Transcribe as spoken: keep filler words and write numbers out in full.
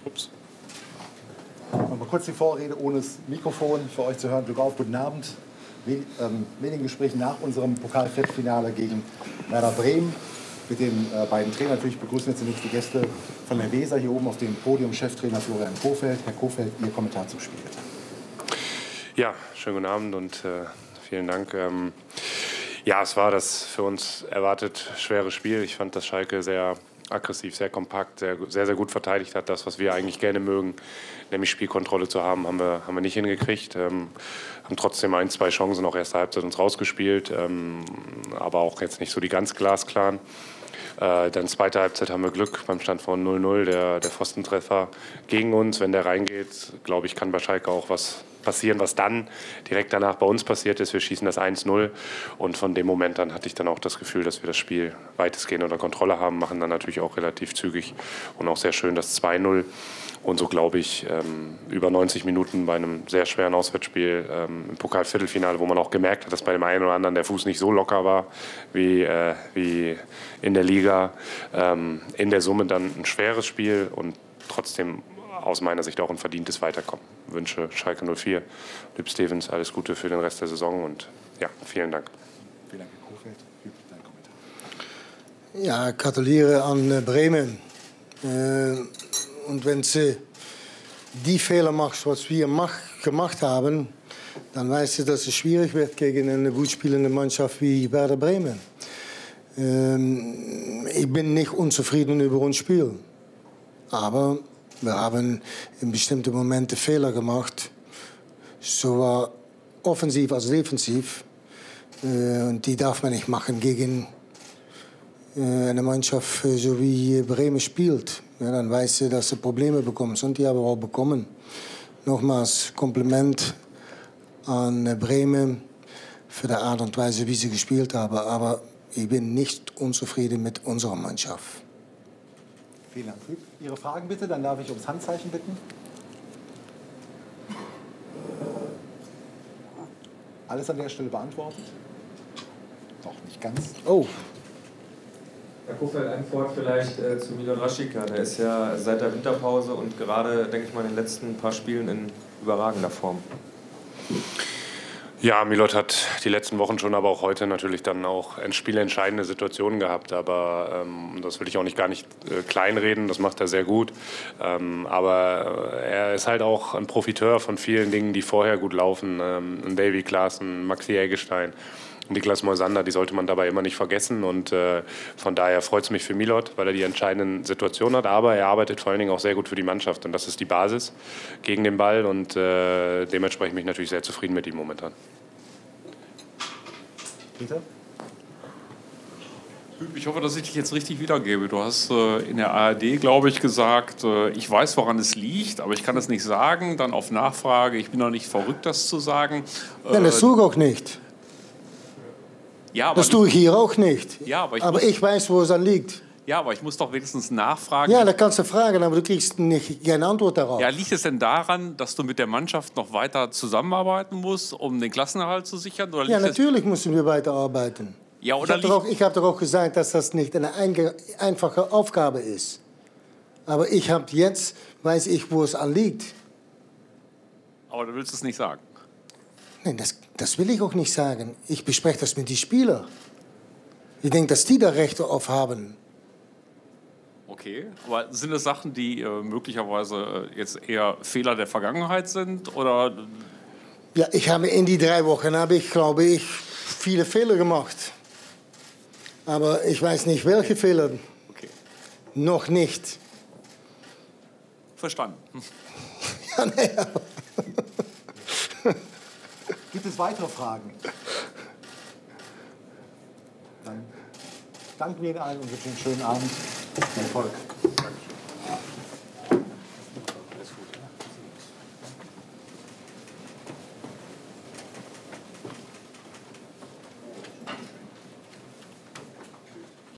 Ups. Mal kurz die Vorrede ohne das Mikrofon für euch zu hören. Glück auf, guten Abend. Wen, ähm, wenigen Gesprächen nach unserem Pokal-Viertelfinale gegen Werder Bremen. Mit den äh, beiden Trainern natürlich begrüßen wir zunächst die Gäste von der Weser hier oben auf dem Podium, Cheftrainer Florian Kohfeldt. Herr Kohfeldt, Ihr Kommentar zum Spiel. Ja, schönen guten Abend und äh, vielen Dank. Ähm, ja, es war das für uns erwartet schwere Spiel. Ich fand, dass Schalke sehr aggressiv, sehr kompakt, sehr, sehr, sehr gut verteidigt hat. Das, was wir eigentlich gerne mögen, nämlich Spielkontrolle zu haben, haben wir, haben wir nicht hingekriegt. Ähm, haben trotzdem ein, zwei Chancen auch erste Halbzeit uns rausgespielt, ähm, aber auch jetzt nicht so die ganz glasklaren. Äh, dann zweite Halbzeit haben wir Glück beim Stand von null null, der, der Pfostentreffer gegen uns. Wenn der reingeht, glaube ich, kann bei Schalke auch was passieren, was dann direkt danach bei uns passiert ist. Wir schießen das eins null und von dem Moment an hatte ich dann auch das Gefühl, dass wir das Spiel weitestgehend unter Kontrolle haben, machen dann natürlich auch relativ zügig und auch sehr schön das zwei null. Und so glaube ich, ähm, über neunzig Minuten bei einem sehr schweren Auswärtsspiel ähm, im Pokal-Viertelfinale, wo man auch gemerkt hat, dass bei dem einen oder anderen der Fuß nicht so locker war wie, äh, wie in der Liga. Ähm, in der Summe dann ein schweres Spiel und trotzdem aus meiner Sicht auch ein verdientes Weiterkommen. Ich wünsche Schalke null vier, Lüb Stevens, alles Gute für den Rest der Saison und ja, vielen Dank. Vielen Dank, Herr Kohfeldt. Dein Kommentar. Ja, ich gratuliere an Bremen. Äh, und wenn sie die Fehler macht, was wir mach, gemacht haben, dann weißt du, dass es schwierig wird gegen eine gut spielende Mannschaft wie Werder Bremen. Ähm, ich bin nicht unzufrieden über unser Spiel. Aber wir haben in bestimmten Momenten Fehler gemacht, sowohl offensiv als defensiv. Äh, und die darf man nicht machen gegen äh, eine Mannschaft, so wie Bremen spielt. Ja, dann weißt du, dass sie Probleme bekommen. Und die haben wir auch bekommen. Nochmals Kompliment an Bremen für die Art und Weise, wie sie gespielt haben. Aber ich bin nicht unzufrieden mit unserer Mannschaft. Vielen Dank. Ihre Fragen bitte, dann darf ich ums Handzeichen bitten. Alles an der Stelle beantwortet? Doch, nicht ganz. Oh. Herr Kohfeldt, ein Wort vielleicht äh, zu Milot Rashica. Der ist ja seit der Winterpause und gerade, denke ich mal, in den letzten paar Spielen in überragender Form. Ja, Milot hat die letzten Wochen schon, aber auch heute natürlich dann auch spielentscheidende Situationen gehabt. Aber ähm, das will ich auch nicht gar nicht äh, kleinreden, das macht er sehr gut. Ähm, aber äh, er ist halt auch ein Profiteur von vielen Dingen, die vorher gut laufen. Ähm, Davy Klaassen, Maxi Eggestein, Niklas Moisander, die sollte man dabei immer nicht vergessen. Und äh, von daher freut es mich für Milot, weil er die entscheidenden Situationen hat. Aber er arbeitet vor allen Dingen auch sehr gut für die Mannschaft. Und das ist die Basis gegen den Ball. Und äh, dementsprechend bin ich natürlich sehr zufrieden mit ihm momentan. Peter? Ich hoffe, dass ich dich jetzt richtig wiedergebe. Du hast äh, in der A R D, glaube ich, gesagt, äh, ich weiß, woran es liegt, aber ich kann es nicht sagen. Dann auf Nachfrage, ich bin noch nicht verrückt, das zu sagen. Äh, Nein, das tue ich auch nicht. Ja, aber das tue ich hier auch nicht. Ja, aber ich, aber muss, ich weiß, wo es dann liegt. Ja, aber ich muss doch wenigstens nachfragen. Ja, da kannst du fragen, aber du kriegst nicht keine Antwort darauf. Ja, liegt es denn daran, dass du mit der Mannschaft noch weiter zusammenarbeiten musst, um den Klassenerhalt zu sichern? Oder ja, natürlich müssen wir weiterarbeiten. Ja, oder ich habe doch, hab doch auch gesagt, dass das nicht eine einfache Aufgabe ist. Aber ich habe jetzt, weiß ich, wo es anliegt. Aber du willst es nicht sagen? Nein, das, das will ich auch nicht sagen. Ich bespreche das mit den Spielern. Ich denke, dass die da Rechte auf haben. Okay, aber sind es Sachen, die äh, möglicherweise jetzt eher Fehler der Vergangenheit sind? Oder? Ja, ich habe in die drei Wochen, habe ich, glaube ich, viele Fehler gemacht. Aber ich weiß nicht, welche Fehler. Okay. Noch nicht. Verstanden. Ja, naja. Gibt es weitere Fragen? Dann danken wir Ihnen allen und wünschen einen schönen Abend. Erfolg.